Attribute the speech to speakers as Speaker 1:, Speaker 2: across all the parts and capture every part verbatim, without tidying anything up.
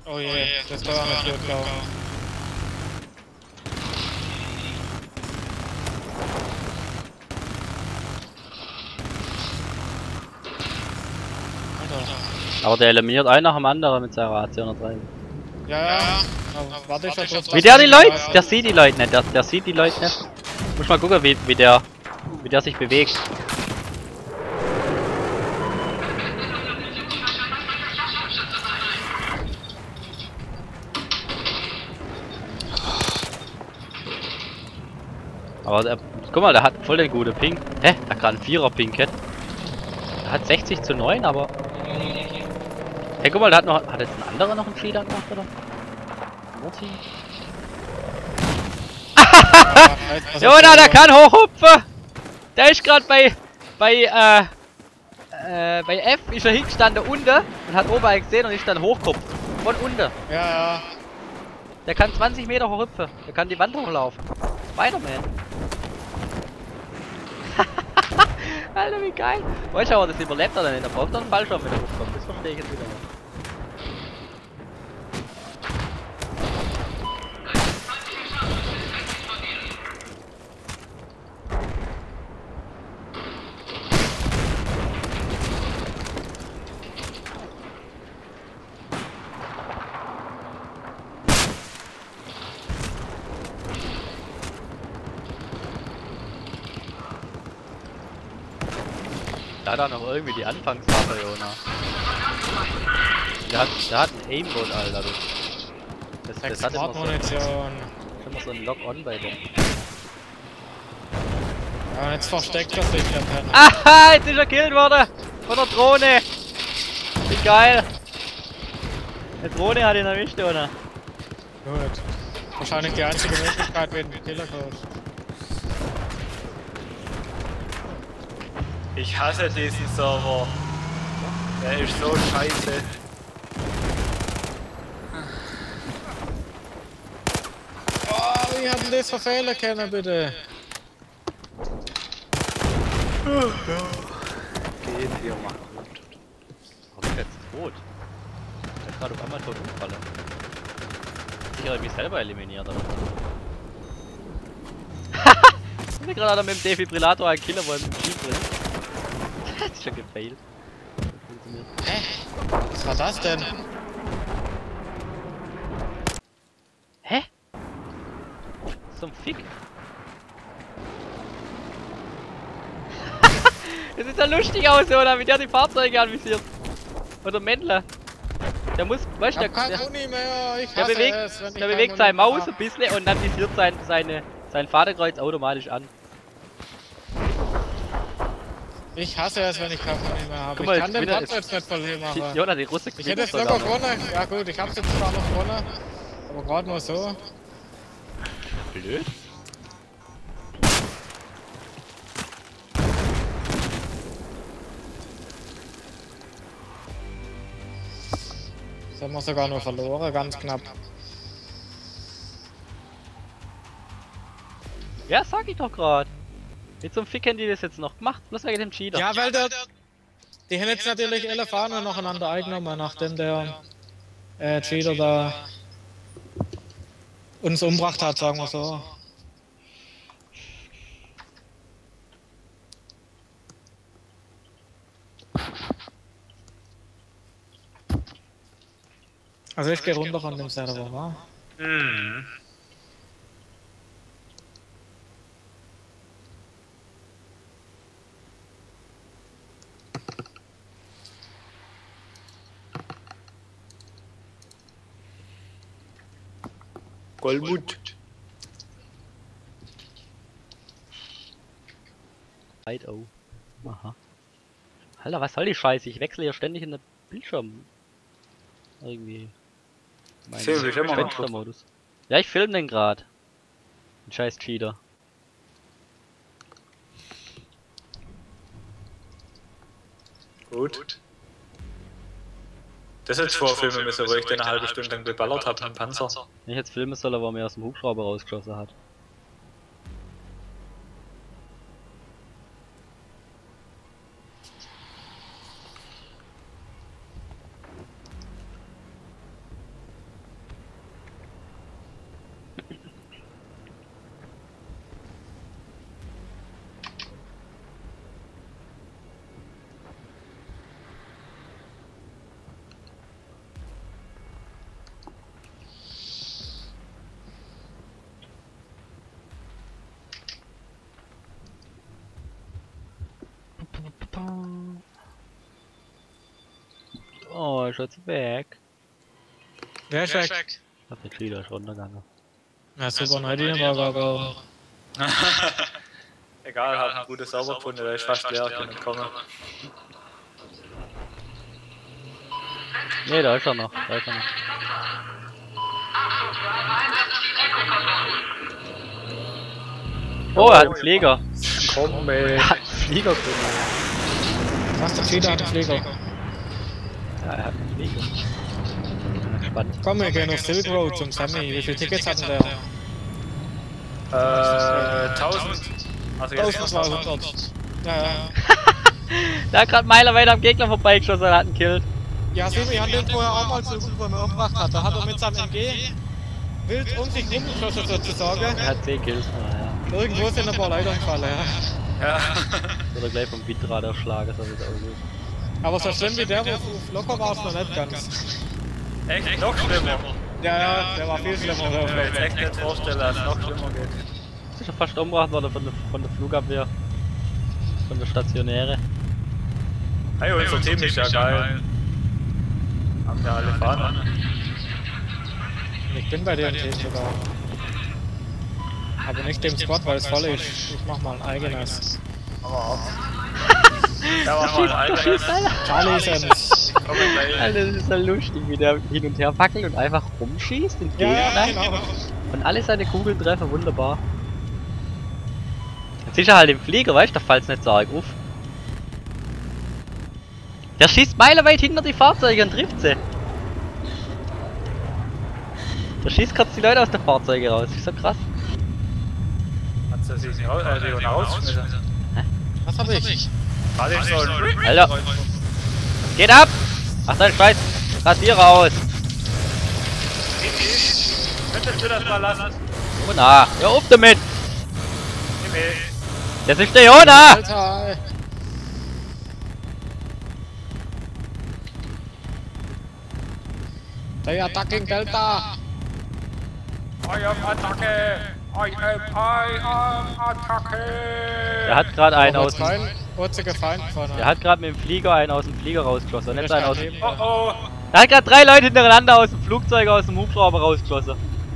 Speaker 1: Oh je, yeah, das war ja nicht gut, glaube ich.
Speaker 2: Aber der eliminiert einen nach dem anderen mit seiner A C hundertdrei.
Speaker 1: Ja, ja. Aber warte ich ja drauf.
Speaker 2: Wie der die Leute? Der sieht die Leute nicht. Der, der sieht die Leute nicht. Muss mal gucken, wie, wie der wie der sich bewegt. Aber der, guck mal, der hat voll den guten Ping. Hä? Der hat gerade einen Vierer Ping. Der hat sechzig zu neun, aber. Hey, guck mal, der hat noch. Hat jetzt ein anderer noch einen Cheater gemacht, oder? Martin? Jona, der kann hochhupfen! Der ist gerade bei. bei, äh. äh. bei F ist er hingestanden unten und hat oben einen gesehen und ist dann hochgehupft. Von unten.
Speaker 1: Ja, ja.
Speaker 2: Der kann zwanzig Meter hochhüpfen. Der kann die Wand hochlaufen. Spider-Man. Alter, wie geil. Weißt du aber, das überlebt er dann nicht. Da braucht er einen Fallschirm, wenn er hochkommt. Das verstehe ich jetzt wieder nicht. Da hat er noch irgendwie die Anfangswaffe, Jona. Der hat, der hat ein Aimbot, Alter. Das, das, das hat immer so, immer so ein Lock-on bei dem.
Speaker 1: Ja, jetzt versteckt er sich der Penner.
Speaker 2: Aha, jetzt ist er gekillt worden! Von der Drohne! Wie geil! Die Drohne hat ihn erwischt, Jona.
Speaker 1: Gut. Wahrscheinlich die einzige Möglichkeit wegen dem Killercode.
Speaker 3: Ich hasse diesen Server. Der ist so scheiße.
Speaker 1: Oh, wie hat denn das für Fehler können, bitte?
Speaker 3: Geht hier mal gut.
Speaker 2: Warum ist er jetzt tot? Der ist gerade auf einmal tot umgefallen. Sicher irgendwie selber eliminiert, oder? Haha! Ich bin gerade mit dem Defibrillator einen Killer, wo er im Jeep drin ist. Das ist schon gefailt.
Speaker 1: Hä? Was war das denn?
Speaker 2: Hä? Zum Fick? Das sieht ja lustig aus, oder? Wie der die Fahrzeuge anvisiert. Oder Mändler. Der muss, weißt du, der,
Speaker 1: kein
Speaker 2: der,
Speaker 1: Uni mehr. Ich
Speaker 2: der
Speaker 1: hasse
Speaker 2: bewegt,
Speaker 1: es, wenn ich
Speaker 2: der
Speaker 1: kein
Speaker 2: bewegt
Speaker 1: Uni
Speaker 2: seine
Speaker 1: mehr
Speaker 2: Maus
Speaker 1: hab.
Speaker 2: ein bisschen und dann visiert sein, seine, sein Fahrerkreuz automatisch an.
Speaker 1: Ich hasse es, wenn ich kein Uni mehr habe.
Speaker 2: Guck mal,
Speaker 1: Ich kann
Speaker 2: jetzt
Speaker 1: den
Speaker 2: wieder
Speaker 1: Platz jetzt nicht verlieren, aber...
Speaker 2: Jona, die Russe
Speaker 1: Ich hätte jetzt locker gewonnen. Ja gut, ich hab's jetzt zwar noch gewonnen. Aber gerade nur so.
Speaker 2: Blöd.
Speaker 1: Das haben wir sogar nur verloren, ganz knapp.
Speaker 2: Ja, sag ich doch gerade. Wie zum Fick haben die das jetzt noch gemacht? Bloß wegen dem Cheater.
Speaker 1: Ja, weil der... Die haben jetzt natürlich alle Fahnen nacheinander eingenommen, nachdem der... Äh, Cheater da... uns umgebracht hat, sagen wir so. Also ich gehe runter von dem Server, wa?
Speaker 3: Mhm. Goldmut.
Speaker 2: Oh. Aha. Alter, was soll die Scheiße? Ich wechsle hier ständig in den Bildschirm. Irgendwie. Mein
Speaker 3: Film ist immer noch
Speaker 2: Fenstermodus. Ja, ich film den grad. Ein scheiß Cheater.
Speaker 3: Gut. Das jetzt vorfilmen müssen, wo ich den eine halbe Stunde lang geballert habe am Panzer.
Speaker 2: Wenn ich jetzt filmen soll, aber mir aus dem Hubschrauber rausgeschossen hat. Oh, ist jetzt weg.
Speaker 1: Wer ist weg?
Speaker 2: Ich hab den Cheater ist runtergegangen.
Speaker 1: Ja, super, nein, die war aber.
Speaker 3: Egal, hab ein gutes Sauber gefunden, der ist fast leer, kann nicht kommen.
Speaker 2: Ne, da ist er noch. Da ist er noch. Oh, er hat einen Flieger.
Speaker 3: Komm, ey.
Speaker 2: Er hat einen Flieger gefunden.
Speaker 1: Was, der Cheater hat einen Flieger?
Speaker 2: Ja, er hat einen Flieger. Spannend.
Speaker 1: Komm, wir gehen auf Silk Road zum Sammy. Wie viele Tickets hatten der?
Speaker 3: Äh, tausend. Also jetzt
Speaker 1: eintausendzweihundert. Ja, ja.
Speaker 2: Da hat gerade Meiler weiter am Gegner vorbeigeschossen und hat ihn killt.
Speaker 1: Ja, Simi hat den vorher auch mal zu wo er mir umgebracht hat. Da hat er mit seinem M G wild um sich rumgeschossen sozusagen.
Speaker 2: Er hat zehn Kills noch, ja.
Speaker 1: Irgendwo sind ein paar Leute gefallen, ja.
Speaker 3: Ja.
Speaker 2: Oder gleich vom Windrad erschlagen, so wie es aussieht.
Speaker 1: Aber so schlimm wie der, wo auf locker war es noch nicht ganz.
Speaker 3: Echt noch schlimmer.
Speaker 1: Ja, ja, der war viel schlimmer.
Speaker 3: Ich kann mir jetzt echt nicht vorstellen, dass es noch schlimmer geht.
Speaker 2: Ist ja fast umgebracht worden von der, von der Flugabwehr. Von der Stationäre.
Speaker 3: Hey, unser Team ist ja geil. Haben wir alle Fahnen.
Speaker 1: Ich bin bei dir im Team sogar. Aber nicht dem Squad, weil es voll ist. Ich mach mal ein eigenes.
Speaker 3: Aber ab. Ja, mach mal ein eigenes.
Speaker 1: Charlie Sense.
Speaker 3: Komm gleich.
Speaker 2: Alter, das ist ja lustig, wie der hin und her fackelt und einfach rumschießt und
Speaker 1: Ja,
Speaker 2: geht
Speaker 1: ja,
Speaker 2: rein.
Speaker 1: genau.
Speaker 2: Und alle seine Kugeln treffen, wunderbar. Jetzt ist er halt im Flieger, weißt du, da fällt's nicht so arg auf. Der schießt meilenweit hinter die Fahrzeuge und trifft sie. Der schießt kurz die Leute aus den Fahrzeugen raus, ist so krass.
Speaker 3: Hat sie sich nicht raus, äh, die rausgeschmissen?
Speaker 1: Was hab ich?
Speaker 3: Hat ich so ein
Speaker 2: Alter. Geht ab! Ach dein Scheiß! Rasierer aus!
Speaker 3: Könntest du das mal lassen?
Speaker 2: Oh na, hör auf damit!
Speaker 3: Nee,
Speaker 2: Das ist der Jona!
Speaker 1: Alter, ey. They are attacking Delta!
Speaker 3: I am Attacke! I am, I am Attacke!
Speaker 2: Er hat gerade einen aus dem,
Speaker 1: kein urziger Feind von
Speaker 2: er hat gerade mit dem Flieger einen aus dem Flieger rausgeschossen. Nicht einen aus dem,
Speaker 3: Oh oh!
Speaker 2: er hat gerade drei Leute hintereinander aus dem Flugzeug, aus dem Hubschrauber rausgeschossen.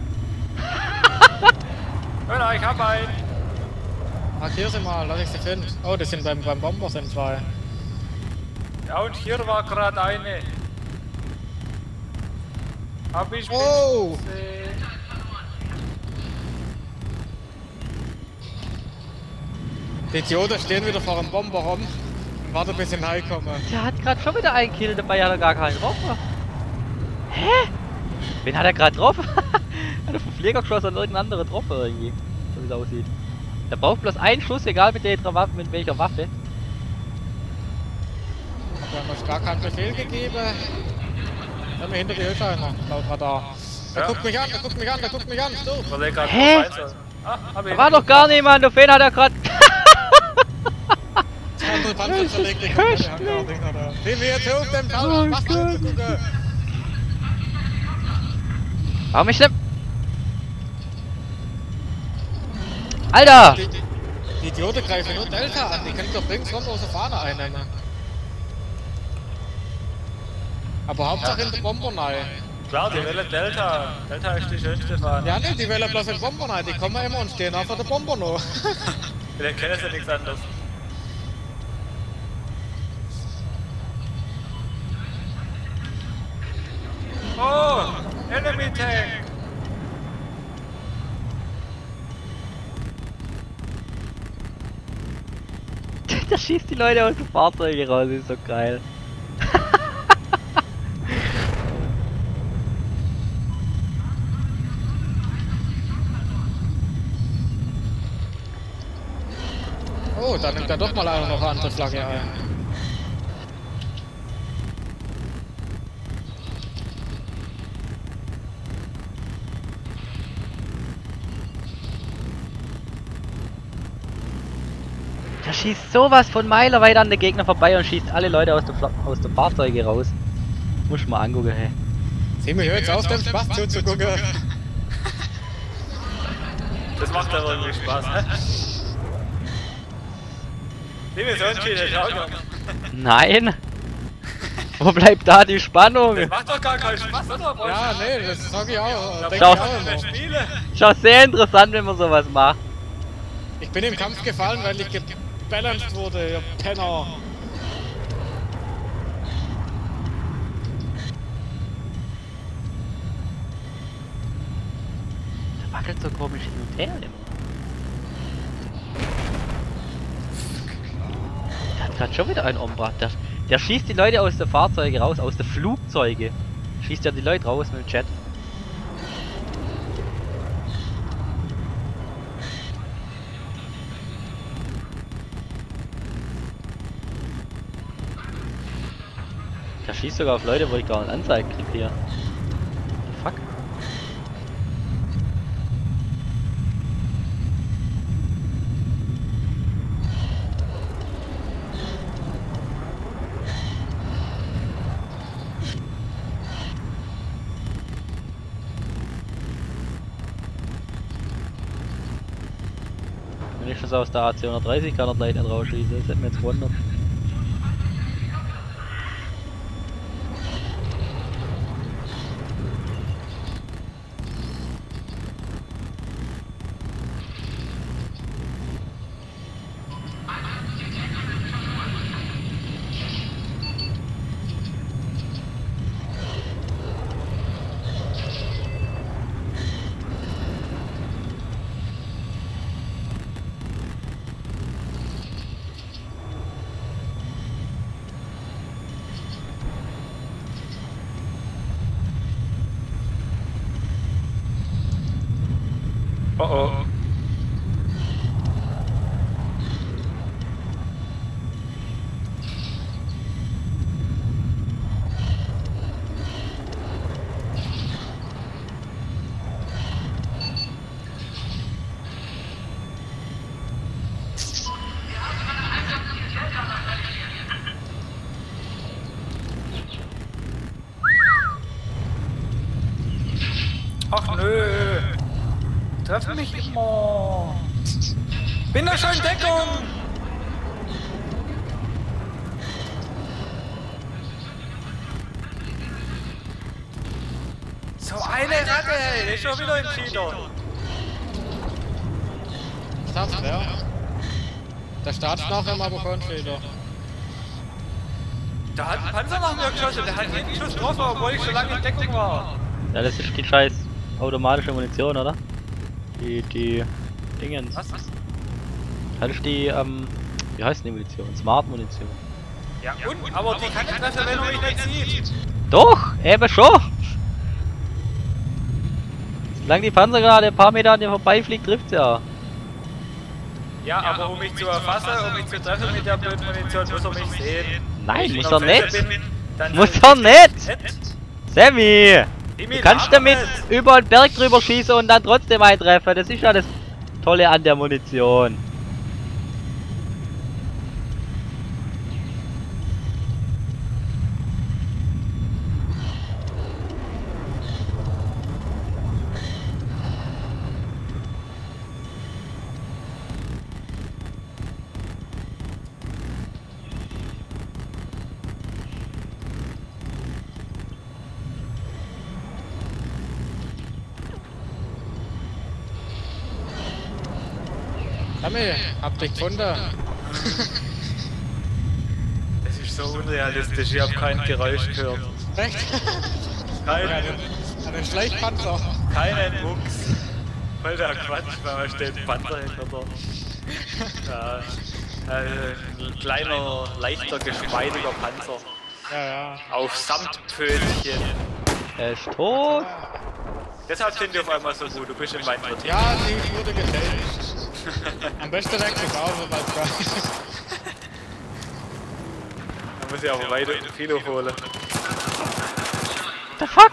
Speaker 3: Hör, ich hab einen!
Speaker 1: Markier sie mal, lass ich sie finden. Oh, die sind beim, beim Bomber sind zwei.
Speaker 3: Ja, und hier war gerade eine. Hab ich
Speaker 1: Oh!
Speaker 3: gesehen.
Speaker 1: Die Idioten stehen wieder vor dem Bomber rum und warten bis sie reinkommen.
Speaker 2: Der hat gerade schon wieder einen Kill, dabei hat er gar keinen drauf. Hä? Wen hat er gerade drauf? Hat er vom Flieger geschossen und irgendeinen anderen getroffen irgendwie. So wie es aussieht. Der braucht bloß einen Schuss, egal mit welcher Waffe. Mit welcher Waffe.
Speaker 1: Wir haben euch gar keinen Befehl gegeben. Wir haben hinter die Hilfe einer, laut Radar. Der
Speaker 3: Ja.
Speaker 1: guckt mich an, der guckt mich an, der guckt mich an. So.
Speaker 3: Überleg grad,
Speaker 2: Hä?
Speaker 3: wo sein soll. Ah, hab ich
Speaker 2: Da war doch gar niemand, auf wen hat er gerade.
Speaker 1: Der andere Panzer zerlegt, die kommt der Hangar-Dinger da. Sehen wir jetzt auf dem Tal,
Speaker 2: Oh
Speaker 1: was
Speaker 2: Gott.
Speaker 1: zu gucken.
Speaker 2: Warum ich schlimm? Alter!
Speaker 1: Die, die Idioten greifen nur Delta an, die können doch ringsrum aus der Fahne einnehmen. Aber Hauptsache in der Bomber rein.
Speaker 3: Klar, die Welle Delta. Delta ist die schönste Fahne.
Speaker 1: Ja, ne, die wählen bloß in Bomber rein, die kommen immer und stehen auch vor der Bomber noch.
Speaker 3: Vielleicht kennen sie nichts anderes. Oh! Enemy Tank!
Speaker 2: Der schießt die Leute aus den Fahrzeugen raus, ist so geil.
Speaker 1: Oh, da nimmt er doch mal einer noch eine andere Flagge ein.
Speaker 2: Der schießt sowas von meilenweit an den Gegner vorbei und schießt alle Leute aus der, Fla aus der Fahrzeuge raus. Muss ich mal angucken, hey.
Speaker 1: Sieh mir jetzt auf, dem Spaß zuzugucken.
Speaker 3: Das macht aber irgendwie Spaß, ne? Nimm jetzt Unchi, der Schaugang.
Speaker 2: Nein! Wo Wo bleibt da die Spannung?
Speaker 3: Das macht doch gar keinen Spaß, oder? Brauchst
Speaker 1: Ja,
Speaker 3: du-
Speaker 1: nee, das sag ich auch.
Speaker 3: Da
Speaker 1: Denk
Speaker 2: Schau.
Speaker 1: ich, auch
Speaker 3: brauchst du
Speaker 1: immer.
Speaker 3: Spiele.
Speaker 2: Ist auch sehr interessant, wenn man sowas macht.
Speaker 1: Ich bin im Kampf gefallen, weil ich gebalanced wurde, ihr Penner.
Speaker 2: Der wackelt so komisch hin und her immer. Der hat gerade schon wieder einen Ombrat. Der, der schießt die Leute aus der Fahrzeuge raus, aus der Flugzeuge. Schießt ja die Leute raus mit dem Jet. Der schießt sogar auf Leute, wo ich gar nicht Anzeigen krieg hier. Fuck. Wenn ich das aus der A C hundertdreißig kann er gleich nicht rausschießen, das hätte mich jetzt gewundert.
Speaker 3: Oh oh. Ach nö. Treff mich immer. Bin da schon in Deckung. So eine Ratte, ey. Ist schon wieder im Cheater.
Speaker 1: Sag's wer? Der Startschnaucher aber Kornfeder.
Speaker 3: Da hat ein Panzer nach mir geschossen. Der hat jeden Schuss getroffen, obwohl ich schon lange in Deckung war.
Speaker 2: Ja, das ist die scheiß automatische Munition, oder? Die, die Dingens.
Speaker 3: Was?
Speaker 2: Das ist die, ähm, wie heißt die Munition? Smart Munition.
Speaker 3: Ja, und? Aber die kann nicht treffen, wenn du mich nicht sieht.
Speaker 2: Doch, eben schon! Solange die Panzer gerade ein paar Meter an dir vorbeifliegt, trifft's ja.
Speaker 3: Ja, aber um mich zu erfassen, um mich zu treffen mit der blöden Munition, muss er mich sehen.
Speaker 2: Nein,
Speaker 3: Wenn
Speaker 2: muss
Speaker 3: ich
Speaker 2: er
Speaker 3: auf Fläche
Speaker 2: nicht!
Speaker 3: bin, dann
Speaker 2: Muss
Speaker 3: ist
Speaker 2: er
Speaker 3: es
Speaker 2: nicht!
Speaker 3: nett.
Speaker 2: Sammy!
Speaker 3: Timmy,
Speaker 2: Du kannst
Speaker 3: laber
Speaker 2: damit
Speaker 3: nicht.
Speaker 2: über den Berg drüber schießen und dann trotzdem eintreffen. Das ist ja das Tolle an der Munition.
Speaker 1: Sammy, hab dich gefunden.
Speaker 3: Das ist so unrealistisch, ich hab kein Geräusch gehört.
Speaker 1: Recht?
Speaker 3: Kein,
Speaker 1: Ja, den, den Schleichpanzer.
Speaker 3: keinen Mucks. Voll der Quatsch, weil da steht ein Panzer hinter da. Ja, äh, ein kleiner, leichter, geschmeidiger Panzer.
Speaker 1: Ja, ja.
Speaker 3: Auf Samtpfötchen.
Speaker 2: Er ist tot.
Speaker 3: Deshalb sind die auf einmal so gut, du bist in meinem Team.
Speaker 1: Ja, die wurde getätigt. Am besten direkt zu Hause, weil es geil.
Speaker 3: Da muss ich aber weiter viel holen.
Speaker 2: The fuck?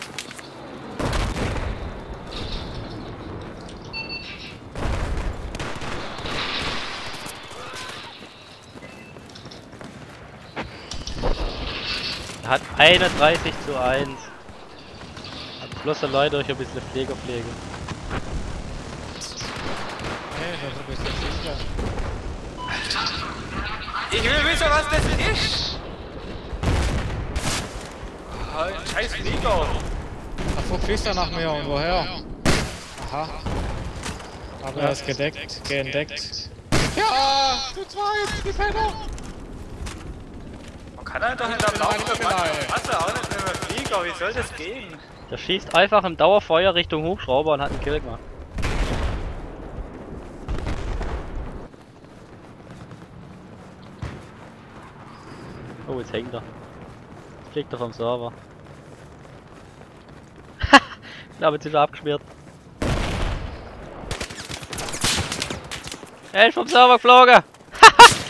Speaker 2: Er hat einunddreißig zu eins. Hat bloß allein durch ein bisschen Pflegerpflege.
Speaker 1: Nee, das ist jetzt sicher.
Speaker 3: Ich will wissen, was das ist! halt, scheiß Flieger!
Speaker 1: Da fuck fliegt er nach mir und woher? Aha. Aber er ist gedeckt, geentdeckt. Ja, du zweit, die Penner!
Speaker 3: Man kann halt doch nicht am laufenden Band Wasser auch nicht mehr Flieger, wie soll das gehen?
Speaker 2: Der schießt einfach im Dauerfeuer Richtung Hubschrauber und hat einen Kill gemacht. Oh, jetzt hängt er. Jetzt fliegt er vom Server. Ich glaube, jetzt ist er abgeschmiert. Er ist vom Server geflogen!